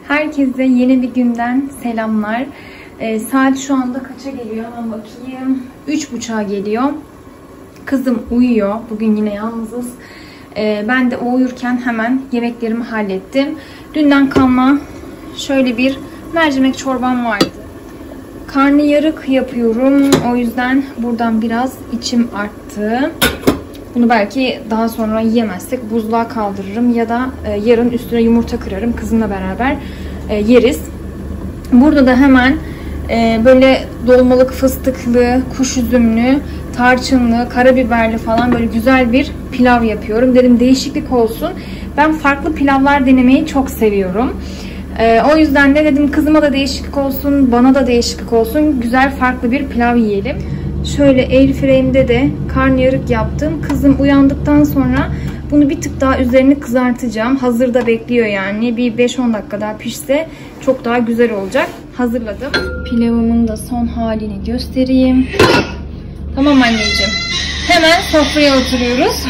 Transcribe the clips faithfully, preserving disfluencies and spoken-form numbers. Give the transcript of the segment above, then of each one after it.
Herkese yeni bir günden selamlar. Ee, saat şu anda kaça geliyor? Hemen bakayım. Üç buçuğa geliyor. Kızım uyuyor. Bugün yine yalnızız. Ee, ben de o uyurken hemen yemeklerimi hallettim. Dünden kalma şöyle bir mercimek çorbam vardı. Karnıyarık yapıyorum. O yüzden buradan biraz içim arttı. Bunu belki daha sonra yiyemezsek buzluğa kaldırırım ya da e, yarın üstüne yumurta kırarım. Kızımla beraber e, yeriz. Burada da hemen e, böyle dolmalık fıstıklı, kuş üzümlü, tarçınlı, karabiberli falan böyle güzel bir pilav yapıyorum. Dedim değişiklik olsun. Ben farklı pilavlar denemeyi çok seviyorum. E, o yüzden de dedim kızıma da değişiklik olsun, bana da değişiklik olsun. Güzel farklı bir pilav yiyelim. Şöyle airframe'de de karnıyarık yaptım. Kızım uyandıktan sonra bunu bir tık daha üzerini kızartacağım. Hazırda bekliyor yani. Bir beş on dakika daha pişse çok daha güzel olacak. Hazırladım. Pilavımın da son halini göstereyim. Tamam anneciğim. Hemen sofraya oturuyoruz.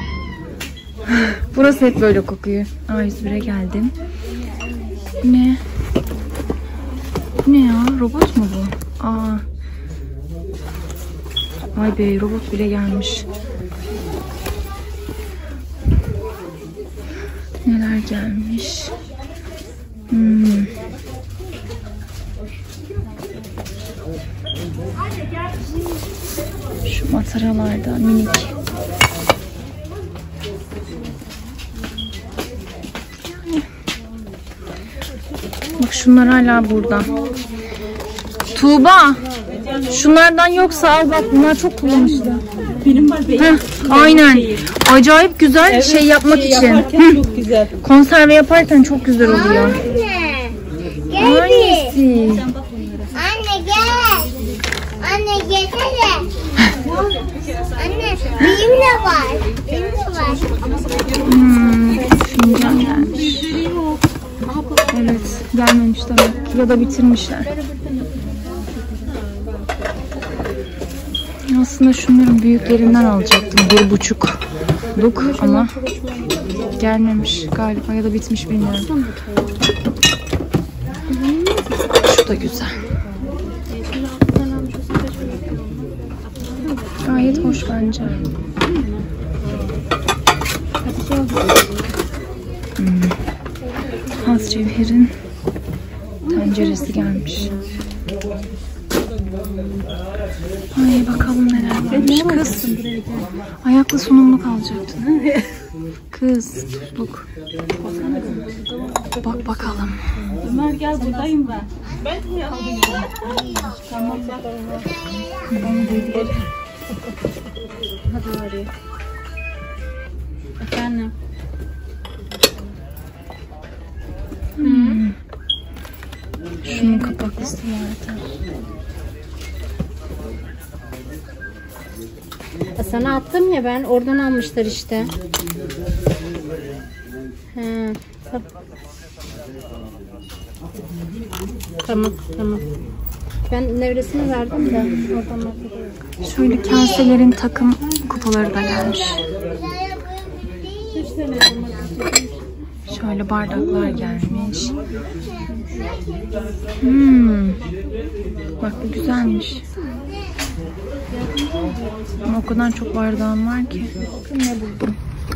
Burası hep böyle kokuyor. A yüz bire geldim. Ne? Ne ya? Robot mu bu? Aa. Vay be, robot bile gelmiş. Neler gelmiş. Hmm. Şu mataralarda minik. Bak şunlar hala burada. Tuğba. Şunlardan yoksa al bak, bunlar çok kullanışlı. Benim var benim. Aynen. Acayip güzel evet, şey yapmak şey için. Çok güzel. Konserve yaparken çok güzel oluyor. Anne. Hangisi? Anne gel. Anne gelsene. Anne benim de var. Benim de var. Hmm, fincan gelmiş. Evet, gelmemiş demek ki ya da bitirmişler. Aslında şunların büyüklerinden alacaktım. Bir buçukluk ama gelmemiş galiba ya da bitmiş bilmiyorum. Şu da güzel. Gayet hoş bence. Hmm. Has cevherin tenceresi gelmiş. Ay bakalım neler gelmiş. Kız ayaklı sunumluk alacaktın. Kız tuzluk. Bak bakalım. Ömer gel, buradayım ben. Ben niye aldım? Tamam bak. Hadi oraya. Efendim. Hmm. Şunun kapaklısı vardı. Sana attım ya, ben oradan almışlar işte. He, tamam tamam. Ben nevresini verdim de oradan. Şöyle kaselerin takım kupaları da gelmiş. Şöyle bardaklar gelmiş. Hmm. Bak bu güzelmiş. Ama o kadar çok bardağım var ki. Bakın ne buldum.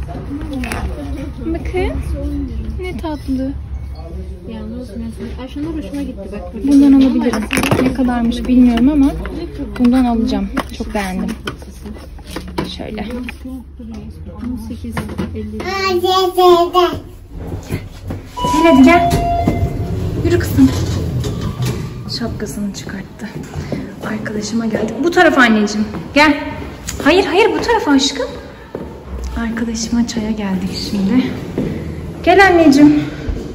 Bakın. Ne tatlı. Yalnız mesela Ayşenur hoşuma gitti bak. Bundan alabilirim. Ne kadarmış bilmiyorum ama bundan alacağım. Çok beğendim. Şöyle. on sekiz elli. Gel hadi gel. Yürü kızım. Şapkasını çıkarttı. Arkadaşıma geldik. Bu tarafa anneciğim. Gel. Hayır hayır bu tarafa aşkım. Arkadaşıma çaya geldik şimdi. Gel anneciğim.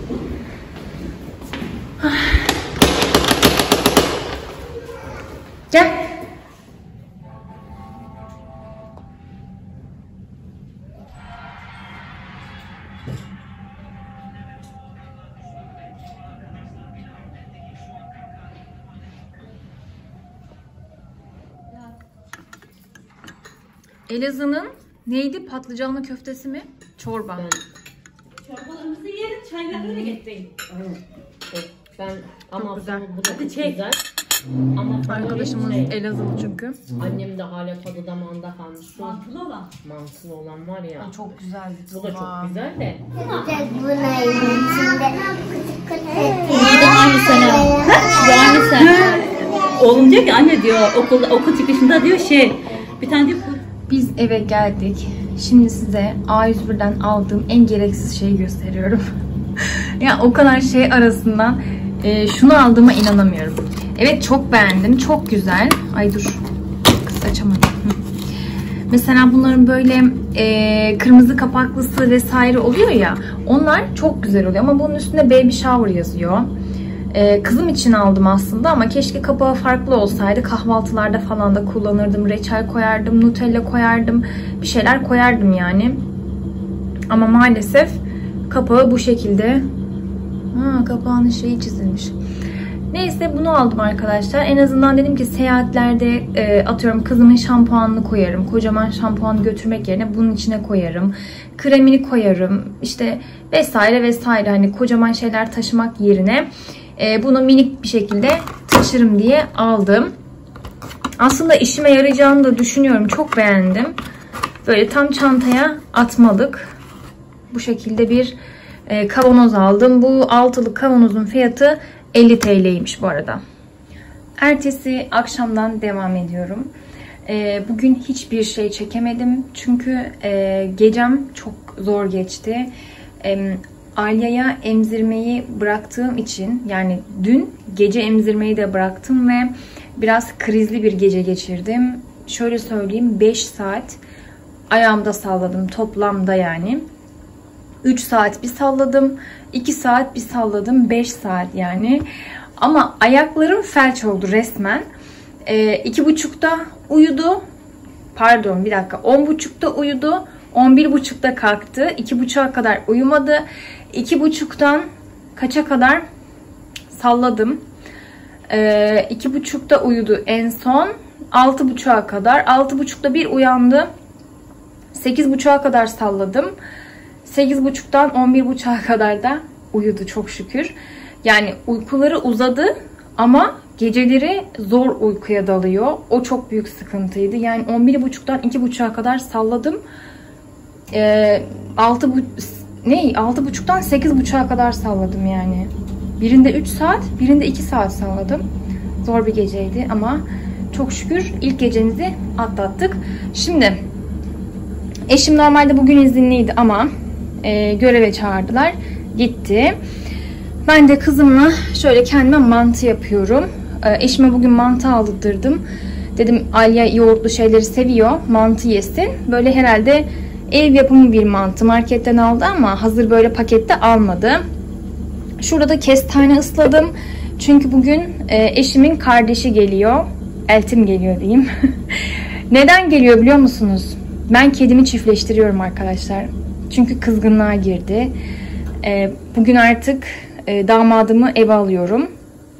Gel. Elazığ'ın neydi? Patlıcanlı köftesi mi? Çorba. Çorbalarımızı yiyelim çayları da getirin. Ben ama güzel. bu da çok güzel. Ama Arkadaşımız şey, Elazığlı çünkü. annem de hala tadı damağında kalmış. Şu Mantılı olan. mantılı olan var ya. Çok güzeldi. Bu da çok güzel de. Buna içinde küçük küçük. Aynı sene. Aynı sene. Oğlum diyor ki anne diyor okulda okul çıkışında diyor şey bir tane diyor Biz eve geldik. Şimdi size A yüz bir'den aldığım en gereksiz şeyi gösteriyorum. Ya o kadar şey arasından e, şunu aldığıma inanamıyorum. Evet çok beğendim. Çok güzel. Ay dur. Kız açamadım. Hı. Mesela bunların böyle e, kırmızı kapaklısı vesaire oluyor ya. Onlar çok güzel oluyor. Ama bunun üstünde baby shower yazıyor. E, kızım için aldım aslında ama keşke kapağı farklı olsaydı. Kahvaltılarda falan da kullanırdım. Reçel koyardım, Nutella koyardım. Bir şeyler koyardım yani. Ama maalesef kapağı bu şekilde. Ha, kapağının şeyi çizilmiş. Neyse bunu aldım arkadaşlar. En azından dedim ki seyahatlerde e, atıyorum kızımın şampuanını koyarım. Kocaman şampuanı götürmek yerine bunun içine koyarım. Kremini koyarım. İşte vesaire vesaire. Hani kocaman şeyler taşımak yerine e, bunu minik bir şekilde taşırım diye aldım. Aslında işime yarayacağını da düşünüyorum. Çok beğendim. Böyle tam çantaya atmalık. Bu şekilde bir e, kavanoz aldım. Bu altılı kavanozun fiyatı elli TL'ymiş bu arada. Ertesi akşamdan devam ediyorum. E, bugün hiçbir şey çekemedim. Çünkü e, gecem çok zor geçti. E, Alya'ya emzirmeyi bıraktığım için, yani dün gece emzirmeyi de bıraktım ve biraz krizli bir gece geçirdim. Şöyle söyleyeyim, beş saat ayağımda salladım toplamda yani. üç saat bir salladım, iki saat bir salladım, beş saat yani. Ama ayaklarım felç oldu resmen. E, iki buçukta uyudu. Pardon bir dakika. on buçukta uyudu. on bir buçukta kalktı. iki buçuğa kadar uyumadı. iki buçuktan kaça kadar salladım. E, iki buçukta uyudu en son. altı buçuğa kadar. altı buçukta bir uyandı. sekiz buçuğa kadar salladım. sekiz buçuktan on bir buçuğa kadar da uyudu çok şükür. Yani uykuları uzadı ama geceleri zor uykuya dalıyor. O çok büyük sıkıntıydı. Yani on bir buçuktan iki buçuğa kadar salladım. Ee, altı bu ne? altı buçuktan sekiz buçuğa kadar salladım yani. Birinde üç saat, birinde iki saat salladım. Zor bir geceydi ama çok şükür ilk gecemizi atlattık. Şimdi eşim normalde bugün izinliydi ama e, göreve çağırdılar. Gitti. Ben de kızımla şöyle kendime mantı yapıyorum. E, eşime bugün mantı aldırdım. Dedim Alya yoğurtlu şeyleri seviyor. Mantı yesin. Böyle herhalde ev yapımı bir mantı. Marketten aldı ama hazır böyle pakette almadı. Şurada da kestane ısladım. Çünkü bugün e, eşimin kardeşi geliyor. Eltim geliyor diyeyim. Neden geliyor biliyor musunuz? Ben kedimi çiftleştiriyorum arkadaşlar. Çünkü kızgınlığa girdi. E, bugün artık e, damadımı eve alıyorum.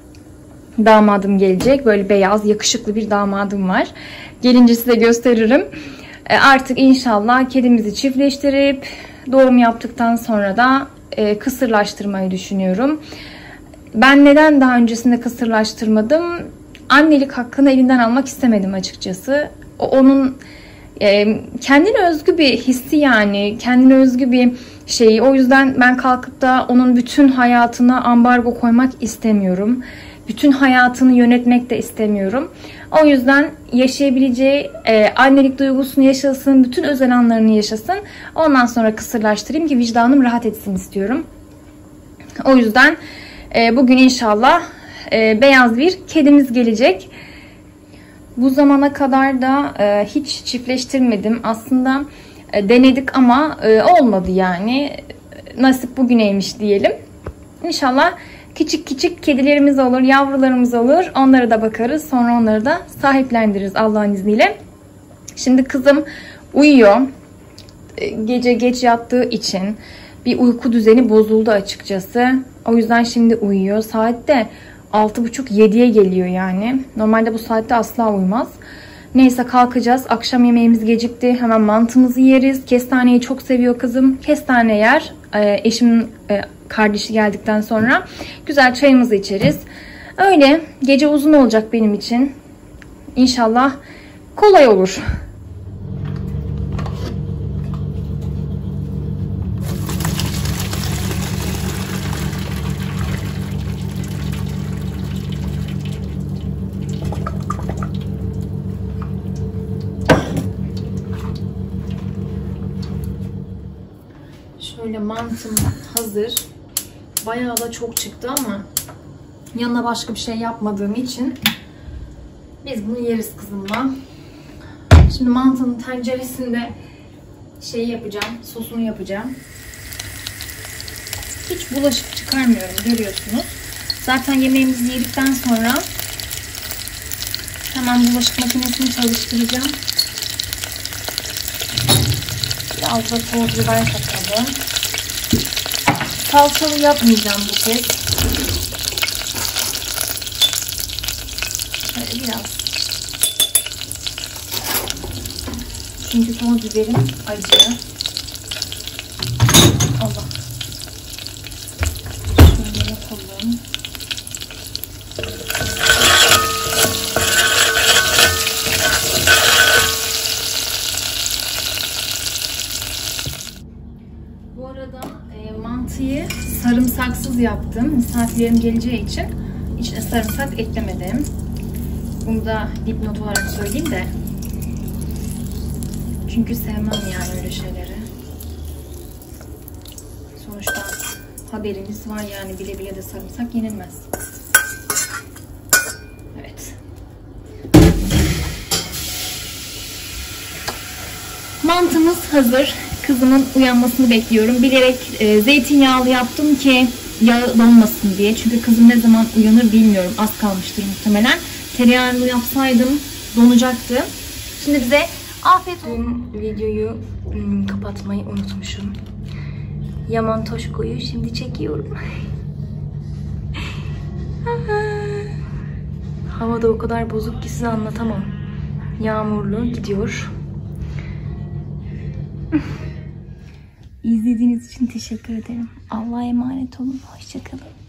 Damadım gelecek. Böyle beyaz, yakışıklı bir damadım var. Gelince size gösteririm. E, artık inşallah kedimizi çiftleştirip doğum yaptıktan sonra da e, kısırlaştırmayı düşünüyorum. Ben neden daha öncesinde kısırlaştırmadım? Annelik hakkını elinden almak istemedim açıkçası. O, onun e, kendine özgü bir hissi yani. Kendine özgü bir şeyi. O yüzden ben kalkıp da onun bütün hayatına ambargo koymak istemiyorum. Bütün hayatını yönetmek de istemiyorum. O yüzden yaşayabileceği e, annelik duygusunu yaşasın, bütün özel anlarını yaşasın. Ondan sonra kısırlaştırayım ki vicdanım rahat etsin istiyorum. O yüzden e, bugün inşallah e, beyaz bir kedimiz gelecek. Bu zamana kadar da e, hiç çiftleştirmedim. Aslında e, denedik ama e, olmadı yani. Nasip bugüneymiş diyelim. İnşallah küçük küçük kedilerimiz olur, yavrularımız olur. Onlara da bakarız. Sonra onları da sahiplendiririz Allah'ın izniyle. Şimdi kızım uyuyor. Gece geç yattığı için bir uyku düzeni bozuldu açıkçası. O yüzden şimdi uyuyor. Saat de altı buçuk yediye geliyor yani. Normalde bu saatte asla uyumaz. Neyse kalkacağız. Akşam yemeğimiz gecikti. Hemen mantımızı yeriz. Kestaneyi çok seviyor kızım. Kestane yer. Eşimin kardeşi geldikten sonra güzel çayımızı içeriz. Öyle gece uzun olacak benim için. İnşallah kolay olur. Şöyle mantım hazır. Bayağı da çok çıktı ama yanına başka bir şey yapmadığım için biz bunu yeriz kızımla. Şimdi mantının tenceresinde şeyi yapacağım, sosunu yapacağım. Hiç bulaşık çıkarmıyorum, görüyorsunuz. Zaten yemeğimizi yedikten sonra hemen bulaşık makinesini çalıştıracağım. Biraz da toz biber katalım. Salçalı yapmayacağım bu kez. Şöyle biraz. Çünkü toz biberim acı. Allah. Şöyle yapalım. Bu arada e, mantıyı sarımsaksız yaptım. Misafirlerim geleceği için içine sarımsak eklemedim. Bunu da dipnot olarak söyleyeyim de. Çünkü sevmem yani öyle şeyleri. Sonuçta haberiniz var yani, bile bile de sarımsak yenilmez. Evet. Mantımız hazır. Kızımın uyanmasını bekliyorum. Bilerek e, zeytinyağlı yaptım ki yağı donmasın diye. Çünkü kızım ne zaman uyanır bilmiyorum. Az kalmıştır muhtemelen. Tereyağlı yapsaydım donacaktı. Şimdi bize afiyet olsun. Videoyu hmm, kapatmayı unutmuşum. Yaman Toşko'yu şimdi çekiyorum. Hava da o kadar bozuk ki size anlatamam. Yağmurlu gidiyor. İzlediğiniz için teşekkür ederim. Allah'a emanet olun. Hoşça kalın.